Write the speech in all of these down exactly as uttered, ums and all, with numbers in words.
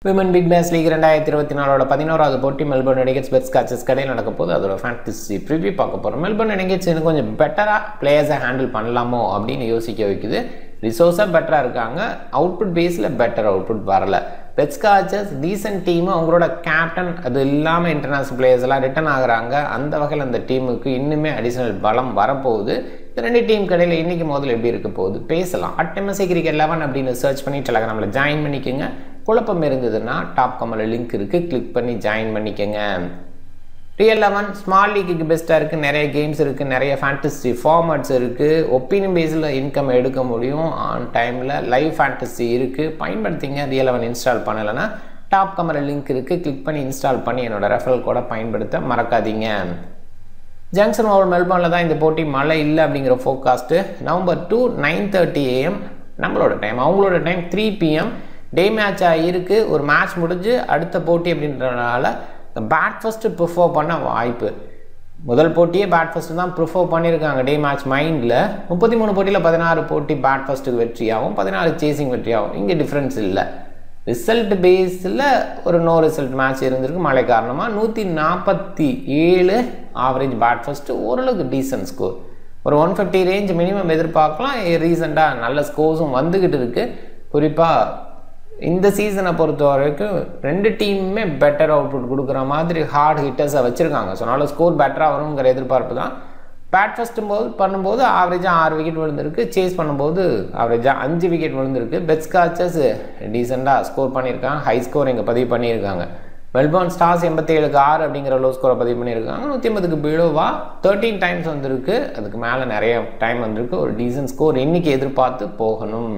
Women Big Bash League twenty twenty-four பதினோராவது போட்டி Melbourne Renegades Scorchers கடையில் நடக்க போகுது. அதோட fantasy preview பார்க்க போறோம். Melbourne Renegades இன்னும் கொஞ்சம் பெட்டரா பிளேயர்ஸை ஹேண்டில் பண்ணலாமோ அப்படின்னு யோசிக்க வைக்குது. ரிசோர்ஸா பெட்டரா இருக்காங்க. அவுட்புட் பேஸ்ல பெட்டர் அவுட்புட் வரல. Scorchers டீசன்ட் டீம், அவங்களோட கேப்டன் அது இல்லாம இன்டர்நேஷனல் பிளேயர்ஸ் எல்லாம் ரிட்டர்ன் ஆகுறாங்க. அந்த வகையில் அந்த டீமுக்கு இன்னுமே அடிஷனல் பலம் வரப்போகுது. ரெண்டு டீம் கடையில் இன்னைக்கு முதல்ல எப்படி இருக்க போகுது பேசலாம். At M S D Cricket eleven அப்படின்னு சர்ச் பண்ணி டெலகிராமில் ஜாயின் பண்ணிக்கோங்க. குழப்பம் இருந்ததுன்னா டாப் கமெண்ட்ல லிங்க் இருக்கு, கிளிக் பண்ணி ஜாயின் பண்ணிக்கோங்க. டி eleven ஸ்மால் லீக்கு பெஸ்ட்டாக இருக்குது. நிறைய கேம்ஸ் இருக்குது, நிறைய ஃபேண்டசி ஃபார்மேட்ஸ் இருக்குது. ஒப்பீனியன் பேஸில் இன்கம் எடுக்க முடியும். ஆன் டைமில் லைவ் ஃபேண்டசி இருக்குது, பயன்படுத்திங்க. டி eleven இன்ஸ்டால் பண்ணலைன்னா டாப் கமெண்ட்ல லிங்க் இருக்குது, கிளிக் பண்ணி இன்ஸ்டால் பண்ணி என்னோட ரெஃபரல் கோடை பயன்படுத்த மறக்காதீங்க. ஜங்ஷன் ஓவர் மெல்பர்னில் தான் இந்த போட்டி, மழை இல்லை அப்படிங்கிற forecast. November two nine thirty AM நம்மளோட டைம், அவங்களோட டைம் த்ரீ பிஎம் டே மேட்சாக இருக்குது. ஒரு மேட்ச் முடிஞ்சு அடுத்த போட்டி அப்படின்றதுனால பேட் ஃபஸ்ட்டு ப்ரிஃபர் பண்ண வாய்ப்பு. முதல் போட்டியே பேட் ஃபஸ்ட்டு தான் ப்ரிஃபர் பண்ணியிருக்காங்க டே மேட்ச் மைண்டில். முப்பத்தி மூணு போட்டியில் பதினாறு போட்டி பேட் ஃபஸ்ட்டுக்கு வெற்றியாகும், பதினாறு சேசிங் வெற்றியாகும். இங்கே டிஃப்ரென்ஸ் இல்லை. ரிசல்ட் பேஸில் ஒரு நோ ரிசல்ட் மேட்ச் இருந்திருக்கு மழை காரணமாக. நூற்றி நாற்பத்தி ஏழு ஆவரேஜ் பேட் ஃபஸ்ட்டு, ஓரளவுக்கு டீசன்ட் ஸ்கோர். ஒரு ஒன் ஃபிஃப்டி ரேஞ்ச் மினிமம் எதிர்பார்க்கலாம். ரீசெண்டாக நல்ல ஸ்கோர்ஸும் வந்துக்கிட்டு இருக்குது. குறிப்பாக இந்த சீசனை பொறுத்த வரைக்கும் ரெண்டு டீமுமே பெட்டர் அவுட்புட் கொடுக்குற மாதிரி ஹார்ட் ஹிட்டர்ஸை வச்சுருக்காங்க. ஸோ அதனால் ஸ்கோர் பெட்டராக வருங்கிற எதிர்பார்ப்பு தான். பேட் ஃபஸ்ட்டும் போது பண்ணும்போது ஆவரேஜாக ஆறு விக்கெட் விழுந்திருக்கு, சேஸ் பண்ணும்போது ஆவரேஜாக அஞ்சு விக்கெட் விழுந்திருக்கு. ஸ்கார்ச்சர்ஸ் டீசெண்டாக ஸ்கோர் பண்ணியிருக்காங்க, ஹை ஸ்கோர் இங்கே பதிவு பண்ணியிருக்காங்க. மெல்பர்ன் ஸ்டார்ஸ் எண்பத்தி ஏழுக்கு ஆறு அப்படிங்கிற லோ ஸ்கோரை பதிவு பண்ணியிருக்காங்க. நூற்றி ஐம்பதுக்கு பிலோவா தேர்ட்டீன் டைம்ஸ் வந்திருக்கு, அதுக்கு மேலே நிறைய டைம் வந்திருக்கு. ஒரு டீசன்ட் ஸ்கோர் இன்னைக்கு எதிர்பார்த்து போகணும்.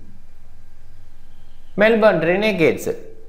மெல்பர்ன் ரெனேகேட்ஸ்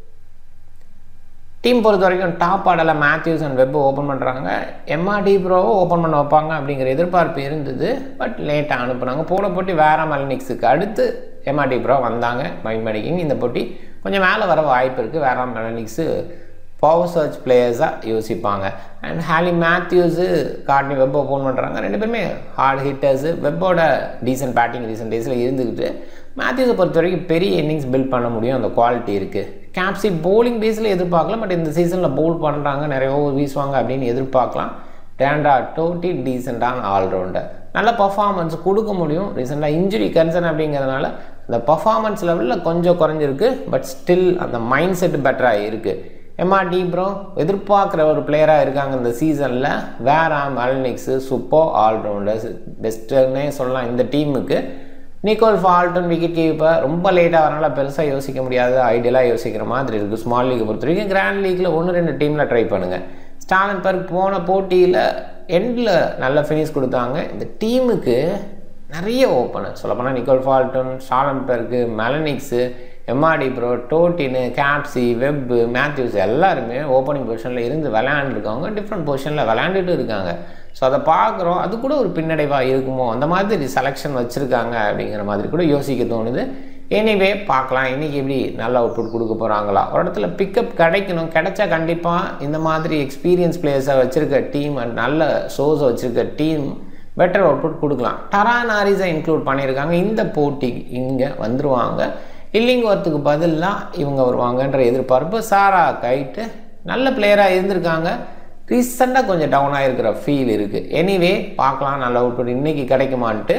டீம் பொறுத்த வரைக்கும் டாப் ஆர்டரில் மேத்யூஸ் அண்ட் வெப் ஓப்பன் பண்ணுறாங்க. எம்ஆர்டி ப்ரோவை ஓப்பன் பண்ண வைப்பாங்க அப்படிங்கிற எதிர்பார்ப்பு இருந்தது. பட் லேட்டாக அனுப்புனாங்க. போன போட்டி வேற மெலனிக்ஸுக்கு அடுத்து எம்ஆர்டி ப்ரோ வந்தாங்க. மைண்ட் பண்ணிக்கிங்க, இந்த போட்டி கொஞ்சம் மேலே வர வாய்ப்பு இருக்குது. வேற மெலனிக்ஸு பவர் சர்ச் பிளேயர்ஸாக யோசிப்பாங்க. And Hayley Matthews Courtney Webb open பண்ணுறாங்க. ரெண்டு பேருமே ஹார்ட் ஹிட்டர்ஸு. வெப்போட டீசன்ட் பேட்டிங் ரீசன்ட் டேஸில் இருந்துக்கிட்டு மேத்யூஸை பொறுத்த வரைக்கும் பெரிய இன்னிங்ஸ் பில்ட் பண்ண முடியும், அந்த குவாலிட்டி இருக்குது. கேப்சி போலிங் பேஸில் எதிர்பார்க்கலாம். பட் இந்த சீசனில் பவுல் பண்ணுறாங்க, நிறைய ஓவர் வீசுவாங்க அப்படின்னு எதிர்பார்க்கலாம். டேண்டா டோட்டி டீசெண்டான ஆல்ரவுண்டர், நல்ல பர்ஃபார்மன்ஸ் கொடுக்க முடியும். ரீசெண்டாக இன்ஜுரி கன்சர்ன் அப்படிங்கிறதுனால அந்த பர்ஃபார்மன்ஸ் லெவலில் கொஞ்சம் குறைஞ்சிருக்கு. பட் ஸ்டில் அந்த மைண்ட் செட் பெட்டராக இருக்குது. எம்ஆர்டி ப்ரோ எதிர்பார்க்குற ஒரு பிளேயராக இருக்காங்க இந்த சீசனில். வேற மெலனிக்ஸு சூப்பர் ஆல்ரவுண்டர்ஸ் பெஸ்ட்டுன்னே சொல்லலாம் இந்த டீமுக்கு. நிக்கோல் ஃபால்டன் விக்கெட் கீப்பர் ரொம்ப லேட்டாக வரனால பெருசாக யோசிக்க முடியாது, ஐடியலாக யோசிக்கிற மாதிரி இருக்குது. ஸ்மால் லீக்கை பொறுத்த வரைக்கும் கிராண்ட் லீக்கில் ஒன்று ரெண்டு டீமில் ட்ரை பண்ணுங்கள். ஸ்டாலன் பெர்க் போன போட்டியில் எண்டில் நல்ல ஃபினிஷ் கொடுத்தாங்க. இந்த டீமுக்கு நிறைய ஓப்பனர் சொல்லப்போனால் நிக்கோல் ஃபால்டன், ஸ்டாலன் பெர்க்கு, மெலனிக்ஸு, எம்ஆர்டி ப்ரோ, டோட்டினு, கேப்சி, வெப்பு, மேத்யூஸ் எல்லாருமே ஓப்பனிங் பொசிஷனில் இருந்து விளையாண்டுருக்காங்க. டிஃப்ரெண்ட் பொசிஷனில் விளையாண்டுட்டு இருக்காங்க. ஸோ அதை பார்க்குறோம். அது கூட ஒரு பின்னடைவாக இருக்குமோ, அந்த மாதிரி செலெக்ஷன் வச்சுருக்காங்க அப்படிங்கிற மாதிரி கூட யோசிக்க தோணுது. எனிவே பார்க்கலாம் இன்றைக்கி எப்படி நல்ல அவுட்புட் கொடுக்க போகிறாங்களா. ஒரு இடத்துல பிக்கப் கிடைக்கணும். கிடைச்சா கண்டிப்பாக இந்த மாதிரி எக்ஸ்பீரியன்ஸ் பிளேயர்ஸை வச்சுருக்க டீம் அண்ட் நல்ல ஷோஸை வச்சுருக்க டீம் பெட்டர் அவுட்புட் கொடுக்கலாம். டரான் ஹாரிஸை இன்க்ளூட் பண்ணியிருக்காங்க. இந்த போட்டிக்கு இங்கே வந்துடுவாங்க. இல்லிங்கோர்த்துக்கு பதிலாக இவங்க வருவாங்கன்ற எதிர்பார்ப்பு. சாரா கைட்டு நல்ல பிளேயராக இருந்திருக்காங்க. ரீசெண்டாக கொஞ்சம் டவுனாக இருக்கிற ஃபீல் இருக்குது. எனிவே பார்க்கலாம் நல்ல அவுட்புட் இன்றைக்கி கிடைக்குமான்ட்டு.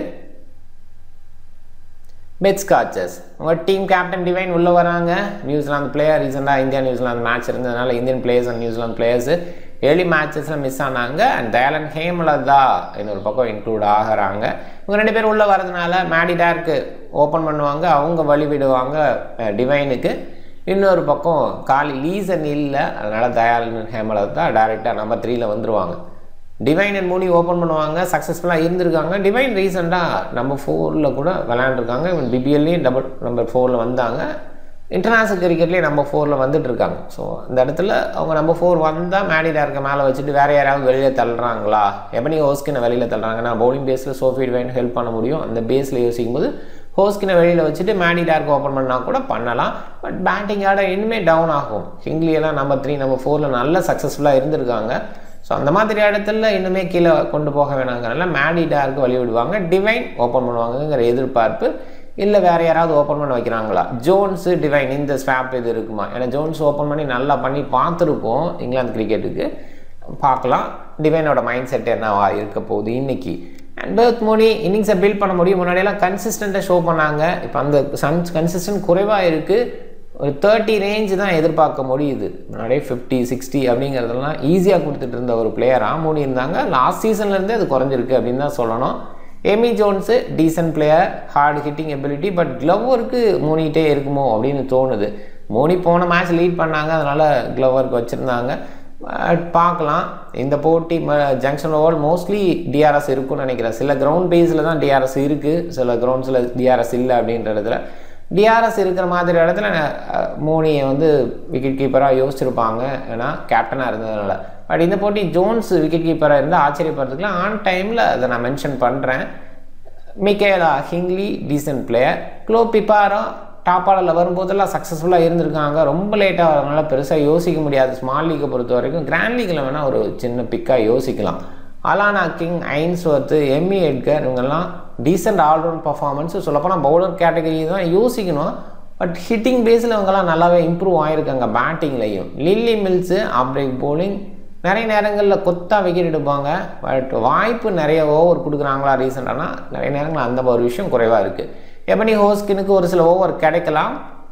ஸ்கார்ச்சர்ஸ் உங்கள் டீம் கேப்டன் டிவைன் உள்ளே வராங்க. நியூசிலாந்து பிளேயர் ரீசெண்டாக இந்தியா நியூசிலாந்து மேட்ச் இருந்ததுனால Indian players and New Zealand players early மேட்சஸில் மிஸ் ஆனாங்க. அண்ட் தயாலன் ஹேமலதா இன்னொரு பக்கம் இன்க்ளூட் ஆகிறாங்க. இவங்க ரெண்டு பேரும் உள்ளே வரதுனால மேடி டேர்க்கு ஓப்பன் பண்ணுவாங்க, அவங்க வழி விடுவாங்க டிவைனுக்கு. இன்னொரு பக்கம் காலி லீசன் இல்லை, அதனால் தயாலன் ஹேமலதா டைரெக்டாக நம்பர் த்ரீயில் வந்துடுவாங்க. டிவைன் அண்ட் மூணி ஓப்பன் பண்ணுவாங்க. சக்ஸஸ்ஃபுல்லாக இருந்திருக்காங்க. டிவைன் ரீசெண்டாக நம்பர் ஃபோரில் கூட விளையாண்டுருக்காங்க. இவன் பிபிஎல்லையும் டபுள் நம்பர் ஃபோரில் வந்தாங்க. இன்டர்நேஷ்னல் கிரிக்கெட்லேயே நம்பர் ஃபோரில் வந்துட்டு இருக்காங்க. ஸோ அந்த இடத்துல அவங்க நம்பர் ஃபோர் வந்தால் மேடி டேர்க்கை மேலே வச்சுட்டு வேறு யாராவது வெளியில் தள்ளுறாங்களா, எபனி ஹோஸ்கினை வெளியில் தள்ளுறாங்கன்னா பவுலிங் பேஸில் சோஃபி டிவைன் ஹெல்ப் பண்ண முடியும். அந்த பேஸில் யோசிக்கும் போது ஹோஸ்கினை வெளியில் வச்சுட்டு மேடி டேர்க்கு ஓப்பன் பண்ணால் கூட பண்ணலாம். பட் பேட்டிங் ஆட இன்னுமே டவுன் ஆகும். ஹிங்லியெல்லாம் நம்பர் த்ரீ நம்பர் ஃபோரில் நல்ல சக்ஸஸ்ஃபுல்லாக இருந்திருக்காங்க. ஸோ அந்த மாதிரி இடத்துல இன்னுமே கீழே கொண்டு போக வேணாங்கிறனால மேடி டேர்க்கு வழி விடுவாங்க. டிவைன் ஓப்பன் பண்ணுவாங்கங்கிற எதிர்பார்ப்பு. இல்லை வேறு யாராவது ஓப்பன் பண்ண வைக்கிறாங்களா? ஜோன்ஸு டிவைன் இந்த ஸ்வாப் இது இருக்குமா? ஏன்னா ஜோன்ஸ் ஓப்பன் பண்ணி நல்லா பண்ணி பார்த்துருக்கோம் இங்கிலாந்து கிரிக்கெட்டுக்கு. பார்க்கலாம் டிவைனோட மைண்ட் செட் என்னவா இருக்க போகுது இன்றைக்கி. அண்ட் பெர்த் மோனி இன்னிங்ஸை பில்ட் பண்ண முடியும். முன்னாடியெல்லாம் கன்சிஸ்டண்ட்டாக ஷோ பண்ணாங்க. இப்போ அந்த சன் கன்சிஸ்டன்ட் குறைவாக இருக்குது. ஒரு தேர்ட்டி ரேஞ்சு தான் எதிர்பார்க்க முடியுது. முன்னாடியே ஃபிஃப்டி சிக்ஸ்டி அப்படிங்கிறதெல்லாம் ஈஸியாக கொடுத்துட்டு இருந்த ஒரு பிளேயராக மோனி இருந்தாங்க. லாஸ்ட் சீசன்லேருந்தே அது குறைஞ்சிருக்கு அப்படின்னு தான் சொல்லணும். Amy Jones decent player, hard hitting ability, but க்ளவருக்கு மோனிகிட்டே இருக்குமோ அப்படின்னு தோணுது. மோனி போன மேட்ச் லீட் பண்ணாங்க, அதனால் க்ளவருக்கு வச்சுருந்தாங்க. பார்க்கலாம். இந்த போட்டி ஜங்ஷன் ஓவர் மோஸ்ட்லி டிஆர்எஸ் இருக்குன்னு நினைக்கிறேன். சில கிரவுண்ட் பேஸில் தான் டிஆர்எஸ் இருக்குது, சில கிரவுண்ட்ஸில் டிஆர்எஸ் இல்லை அப்படின்ற இடத்துல. டிஆர்எஸ் இருக்கிற மாதிரி இடத்துல மோனியை வந்து விக்கெட் கீப்பராக யோசிச்சிருப்பாங்க, ஏன்னா கேப்டனாக இருந்ததுனால. பட் இந்த போட்டி ஜோன்ஸ் விக்கெட் கீப்பராக இருந்தால் ஆச்சரியப்படுறதுக்குலாம் ஆன் டைமில் அதை நான் மென்ஷன் பண்ணுறேன். Mikayla Hinkley decent player. Chloe Piparo top ஆர்டரில் வரும்போதெல்லாம் சக்ஸஸ்ஃபுல்லாக இருந்திருக்காங்க. ரொம்ப லேட்டாக வரதுனால பெருசாக யோசிக்க முடியாது. ஸ்மால் லீக்கை பொறுத்த வரைக்கும் கிராண்ட் லீக்கில் வேணால் ஒரு சின்ன பிக்காக யோசிக்கலாம். Alana King, Ainsworth, Amy Edgar இவங்கெல்லாம் டீசென்ட் ஆல்ரவுண்ட் பர்ஃபார்மன்ஸு. சொல்லப்போனால் பவுலர் கேட்டகரி தான் யோசிக்கணும். பட் ஹிட்டிங் பேஸில் இவங்கெல்லாம் நல்லாவே இம்ப்ரூவ் ஆகிருக்காங்க. பேட்டிங்லையும் லில்லி மில்ஸு அப்ரேக் போலிங் நிறைய நேரங்களில் கொத்தா விக்கெட் எடுப்பாங்க. பட் வாய்ப்பு நிறைய ஓவர் கொடுக்குறாங்களா ரீசெண்டானா? நிறைய நேரங்களில் அந்த ஒரு விஷயம் குறைவாக இருக்குது. எபனி ஹோஸ்கினுக்கு ஒரு சில ஓவர் கிடைக்கலாம்.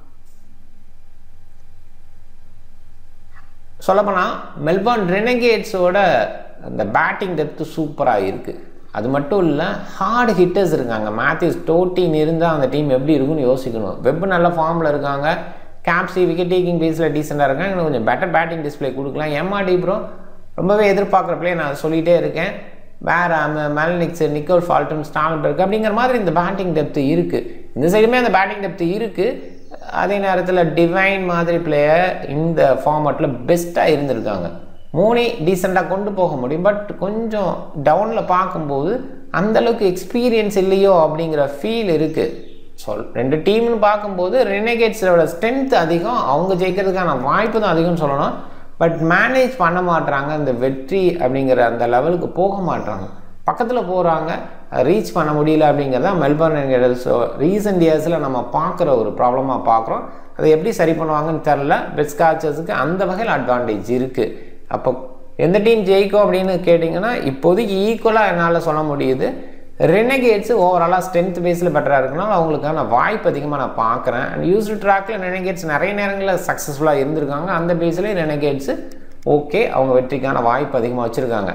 சொல்லப்போனால் மெல்பர்ன் ரெனகேட்ஸோட அந்த பேட்டிங் டெப்த்து சூப்பராக இருக்குது. அது மட்டும் இல்லை, ஹார்டு ஹிட்டர்ஸ் இருக்காங்க. மேத்யூஸ் டோட்டின் இருந்தால் அந்த டீம் எப்படி இருக்குன்னு யோசிக்கணும். வெப் நல்ல ஃபார்மில் இருக்காங்க. கேப்சி விக்கெட் டேக்கிங் பேஸில் டீசெண்டாக இருக்காங்க. இன்னும் கொஞ்சம் பெட்டர் பேட்டிங் டிஸ்பிளே கொடுக்கலாம். எம்ஆர்டி ப்ரோ ரொம்பவே எதிர்பார்க்குற பிளே நான் சொல்லிகிட்டே இருக்கேன். வேறு மெலனிக்ஸ், நிக்கோல் ஃபால்டன், ஸ்டால்பர்க் அப்படிங்கிற மாதிரி இந்த பேட்டிங் டெப்த்து இருக்குது. இந்த சைடுமே அந்த பேட்டிங் டெப்த்து இருக்குது. அதே நேரத்தில் டிவைன் மாதிரி பிளேயர் இந்த ஃபார்மேட்டில் பெஸ்ட்டாக இருந்திருக்காங்க. மோனி டீசெண்டாக கொண்டு போக முடியும். பட் கொஞ்சம் டவுனில் பார்க்கும்போது அந்தளவுக்கு எக்ஸ்பீரியன்ஸ் இல்லையோ அப்படிங்கிற ஃபீல் இருக்குது. சொல் ரெண்டு டீம்னு பார்க்கும்போது ரெனகேட்ஸோட ஸ்ட்ரென்த் அதிகம், அவங்க ஜெயிக்கிறதுக்கான வாய்ப்பு தான் அதிகம்னு சொல்லணும். பட் மேனேஜ் பண்ண மாட்டுறாங்க. இந்த வெற்றி அப்படிங்கிற அந்த லெவலுக்கு போக மாட்டுறாங்க. பக்கத்தில் போகிறாங்க, ரீச் பண்ண முடியல அப்படிங்கிறத மெல்பர்ன் ரெனகேட்ஸ் ரீசெண்ட் இயர்ஸில் நம்ம பார்க்குற ஒரு ப்ராப்ளமாக பார்க்குறோம். அதை எப்படி சரி பண்ணுவாங்கன்னு தெரில. ஸ்கார்ச்சர்ஸுக்கு அந்த வகையில் அட்வான்டேஜ் இருக்குது. அப்போ எந்த டீம் ஜெயிக்கும் அப்படின்னு கேட்டிங்கன்னா இப்போதைக்கு ஈக்குவலாக என்னால் சொல்ல முடியுது. ரெனகேட்ஸு ஓவராலாக ஸ்ட்ரென்த் பேஸில் பெட்டராக இருக்குனால அவங்களுக்கான வாய்ப்பு அதிகமாக நான் பார்க்குறேன். அண்ட் யூஸ்டு ட்ராக்கில் ரெனகேட்ஸ் நிறைய நேரங்களில் சக்ஸஸ்ஃபுல்லாக இருந்திருக்காங்க. அந்த பேஸ்லேயே ரெனகேட்ஸு ஓகே, அவங்க வெற்றிக்கான வாய்ப்பு அதிகமாக வச்சுருக்காங்க.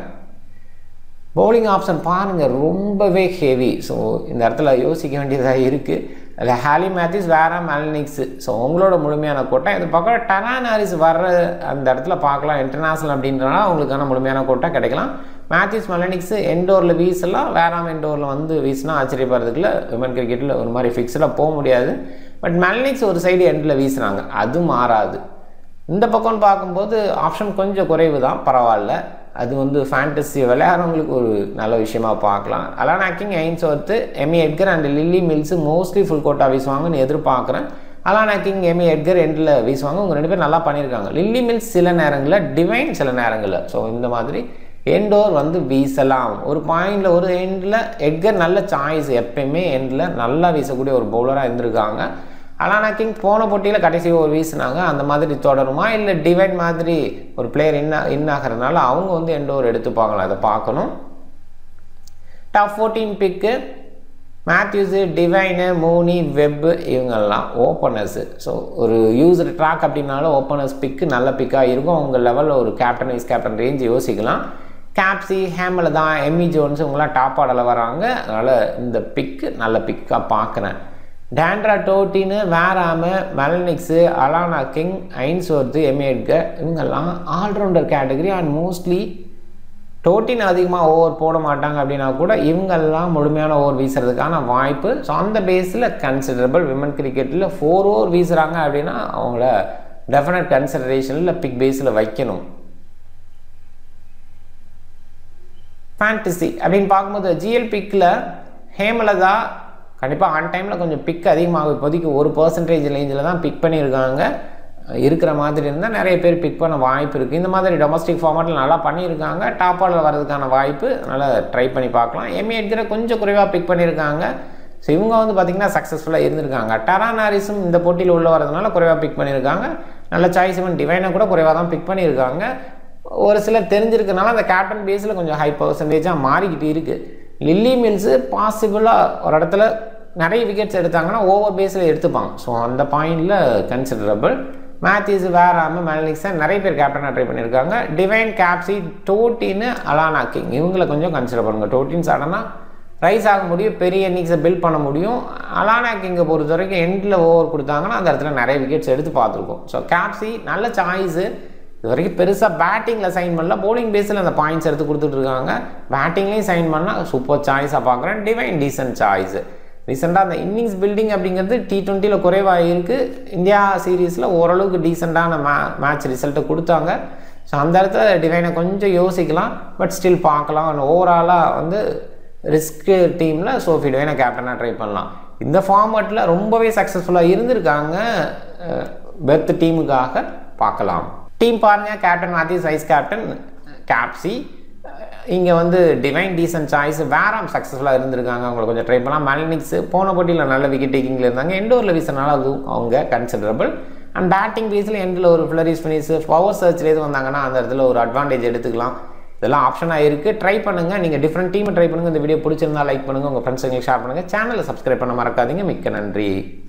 பவுலிங் ஆப்ஷன் பாருங்கள், ரொம்பவே ஹெவி. ஸோ இந்த இடத்துல யோசிக்க வேண்டியதாக இருக்குது. அதில் ஹாலி மேத்யூஸ், வேற மெலனிக்ஸு. ஸோ உங்களோட முழுமையான கோட்டை இது பக்கம் டரான் ஹாரிஸ் வர்ற அந்த இடத்துல பார்க்கலாம். இன்டர்நேஷ்னல் அப்படின்றனால அவங்களுக்கான முழுமையான கோட்டை கிடைக்கலாம். மேத்யூஸ், மெலனிக்ஸு என்டோரில் வீசலாம். வேறாம் என்டோரில் வந்து வீசினா ஆச்சரியப்படுறதுக்குள்ள விமன் கிரிக்கெட்டில் ஒரு மாதிரி ஃபிக்ஸ்டாக போக முடியாது. பட் மெலனிக்ஸ் ஒரு சைடு எண்டில் வீசுகிறாங்க, அது மாறாது. இந்த பக்கம்னு பார்க்கும்போது ஆப்ஷன் கொஞ்சம் குறைவு தான், பரவாயில்ல. அது வந்து ஃபேண்டசி விளையாடுறவங்களுக்கு ஒரு நல்ல விஷயமா பார்க்கலாம். Alana King, Ainsworth, Amy Edgar and Lilly Mills mostly full quota வீசுவாங்கன்னு எதிர்பார்க்குறேன். அலானா கிங், எமி எட்கர் எண்டில் வீசுவாங்க. அவங்க ரெண்டு பேரும் நல்லா பண்ணியிருக்காங்க. லில்லி மில்ஸ் சில நேரங்களில், டிவைன் சில நேரங்களில். ஸோ இந்த மாதிரி எண்டோர் வந்து வீசலாம். ஒரு பாயிண்டில் ஒரு எண்டில் எட்கர் நல்ல சாய்ஸ், எப்பயுமே எண்டில் நல்லா வீசக்கூடிய ஒரு பவுலராக இருந்திருக்காங்க. அலானா கிங் போன போட்டியில் கடைசி ஒரு வீசினாங்க. அந்த மாதிரி தொடருமா, இல்லை டிவைன் மாதிரி ஒரு பிளேயர் இன்ன இன் ஆகிறதுனால அவங்க வந்து எண்டோர் எடுத்துப்பாங்களா, அதை பார்க்கணும். டாப் ஃபோர்டீன் பிக்கு மேத்யூஸு, டிவைனு, மோனி, வெப்பு இவங்கெல்லாம் ஓப்பனர்ஸு. ஸோ ஒரு யூசர் ட்ராக் அப்படின்னாலும் ஓப்பனர்ஸ் பிக்கு நல்ல பிக்காக இருக்கும். அவங்க லெவலில் ஒரு கேப்டன், வைஸ் கேப்டன் ரேஞ்ச் யோசிக்கலாம். கேப்சி, ஹேமலதான், எம்மி ஜோன்ஸ் இவங்களாம் டாப் ஆர்டரில் வராங்க. அதனால் இந்த பிக்கு நல்ல பிக்காக பார்க்குறேன். Deandra Dottin, Wareham, Molineux, Alana King, Ainsworth, Amy Edgar இவங்கெல்லாம் all rounder category. And mostly Dottin அதிகமாக ஓவர் போட மாட்டாங்க அப்படின்னா கூட இவங்கெல்லாம் முழுமையான ஓவர் வீசுறதுக்கான வாய்ப்பு. ஸோ அந்த பேஸில் கன்சிடரபிள். விமன் கிரிக்கெட்டில் ஃபோர் ஓவர் வீசுகிறாங்க அப்படின்னா அவங்கள டெஃபினட் கன்சிடரேஷனில் பிக் பேஸில் வைக்கணும். ஃபேண்டசி அப்படின்னு பார்க்கும்போது ஜிஎல் பிக்கில் ஹேமலதா கண்டிப்பாக ஆன் டைமில் கொஞ்சம் பிக் அதிகமாகும். இப்போதைக்கு ஒரு பர்சன்டேஜ் ரேஞ்சில் தான் பிக் பண்ணியிருக்காங்க. இருக்கிற மாதிரி இருந்தால் நிறைய பேர் பிக் பண்ண வாய்ப்பு இருக்குது. இந்த மாதிரி டொமஸ்டிக் ஃபார்மேட்டில் நல்லா பண்ணியிருக்காங்க. டாப் ஆர்டரில் வர்றதுக்கான வாய்ப்பு, அதனால் ட்ரை பண்ணி பார்க்கலாம். எம்மி எட்கரை கொஞ்சம் குறைவாக பிக் பண்ணியிருக்காங்க. ஸோ இவங்க வந்து பார்த்திங்கன்னா சக்ஸஸ்ஃபுல்லாக இருந்திருக்காங்க. டரான் ஹாரிஸும் இந்த போட்டியில் உள்ள வரதுனால குறைவாக பிக் பண்ணியிருக்காங்க. நல்ல சாய்ஸ் இவன் டிவைனை கூட குறைவாக தான் பிக் பண்ணியிருக்காங்க. ஒரு சிலர் தெரிஞ்சிருக்கனால அந்த கேப்டன் பேஸில் கொஞ்சம் ஹை பர்சன்டேஜாக மாறிக்கிட்டு இருக்குது. லில்லி மில்ஸு பாசிபிளாக ஒரு இடத்துல நிறைய விக்கெட்ஸ் எடுத்தாங்கன்னா ஓவர் பேஸில் எடுத்துப்பாங்க. ஸோ அந்த பாயிண்டில் கன்சிடரபிள். மேத்யூஸ், வேராம, மெலனிக்ஸை நிறைய பேர் கேப்டனாக ட்ரை பண்ணியிருக்காங்க. டிவைன், கேப்சி, டோட்டின்னு, அலானா கிங் இவங்களை கொஞ்சம் கன்சிடர் பண்ணுங்கள். டோட்டின் சடனாக ரைஸ் ஆக முடியும், பெரிய இன்னிங்ஸை பில்ட் பண்ண முடியும். அலானா கிங்கை பொறுத்த வரைக்கும் எண்டில் ஓவர் கொடுத்தாங்கன்னா அந்த இடத்துல நிறைய விக்கெட்ஸ் எடுத்து பார்த்துருக்கோம். ஸோ கேப்சி நல்ல சாய்ஸு. இது வரைக்கும் பெருசாக பேட்டிங்கில் சைன் பண்ணல, போலிங் பேஸில் அந்த பாயிண்ட்ஸ் எடுத்து கொடுத்துட்ருக்காங்க. பேட்டிங்லேயும் சைன் பண்ணால் சூப்பர் சாய்ஸாக பார்க்குறேன். Devine decent choice. ரீசெண்டாக அந்த இன்னிங்ஸ் பில்டிங் அப்படிங்கிறது டி ட்வெண்ட்டியில் குறைவாக இருக்குது. இந்தியா சீரீஸில் ஓரளவுக்கு டீசெண்டான மே மேட்ச் ரிசல்ட்டை கொடுத்தாங்க. ஸோ அந்த இடத்துல டிவைனை கொஞ்சம் யோசிக்கலாம், பட் ஸ்டில் பார்க்கலாம். ஓவராலாக வந்து ரிஸ்க்கு டீமில் சோஃபி டிவைனை கேப்டனாக ட்ரை பண்ணலாம். இந்த ஃபார்மேட்டில் ரொம்பவே சக்ஸஸ்ஃபுல்லாக இருந்திருக்காங்க. பெர்த் டீமுக்காக பார்க்கலாம். டீம் பாருங்கள், captain Matthews vice captain Capsey, இங்கே வந்து டிவைன் டீசன்ட் சாய்ஸ், வேராம் சக்ஸஸ்ஃபுல்லாக இருந்திருக்காங்க. அவங்களை கொஞ்சம் ட்ரை பண்ணலாம். மெலனிக்ஸ் போன போட்டியில் நல்ல விக்கெட் டேக்கிங்கில் இருந்தாங்க. எண்டோரில் வீசினால அதுவும் அவங்க கன்சிடரபிள். அண்ட் பேட்டிங் பேஸில் எண்டில் ஒரு ஃப்ளரிஷ் ஃபினிஷ், பவர் சர்ச்லேருந்து வந்தாங்கன்னா அந்த இடத்துல ஒரு அட்வான்டேஜ் எடுத்துக்கலாம். இதெல்லாம் ஆப்ஷனாக இருக்குது. ட்ரை பண்ணுங்கள். நீங்கள் டிஃப்ரெண்ட் டீமை ட்ரை பண்ணுங்கள். இந்த வீடியோ பிடிச்சிருந்தா லைக் பண்ணுங்கள், உங்கள் ஃப்ரெண்ட்ஸுங்களுக்கு ஷேர் பண்ணுங்கள். சேனலை சப்ஸ்கிரைப் பண்ண மறக்காதீங்க. மிக்க நன்றி.